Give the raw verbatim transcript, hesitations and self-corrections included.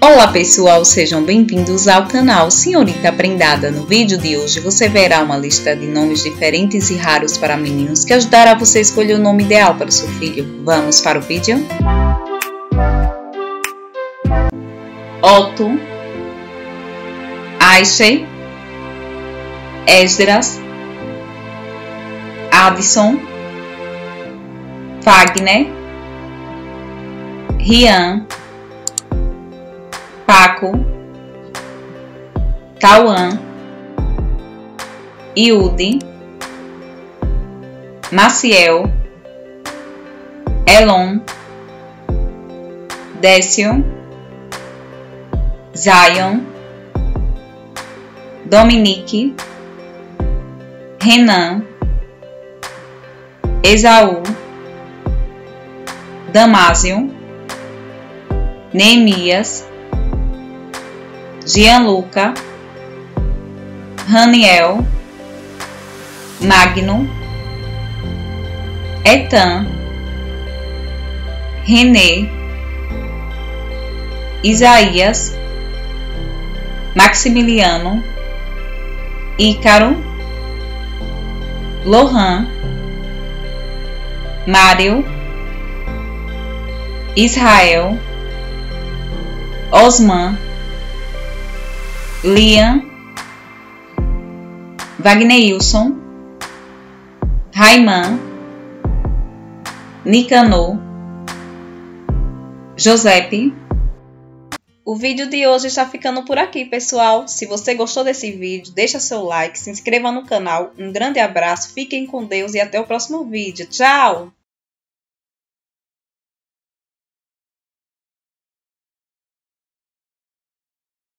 Olá pessoal, sejam bem-vindos ao canal Senhorita Prendada. No vídeo de hoje você verá uma lista de nomes diferentes e raros para meninos que ajudará você a escolher o nome ideal para o seu filho. Vamos para o vídeo? Otto, Aishe, Esdras, Addison, Fagner, Rian, Paco, Cauã, Yudi, Maciel, Elon, Décio, Zion, Dominique, Renan, Esaú, Damásio, Neemias, Gianluca, Raniel, Magno, Etan, Renê, Isaías, Maximiliano, Ícaro, Lohan, Mário, Israel, Osman, Liam, Wagneilson, Raiman, Nicanor, Josepe. O vídeo de hoje está ficando por aqui, pessoal. Se você gostou desse vídeo, deixa seu like, se inscreva no canal. Um grande abraço, fiquem com Deus e até o próximo vídeo. Tchau!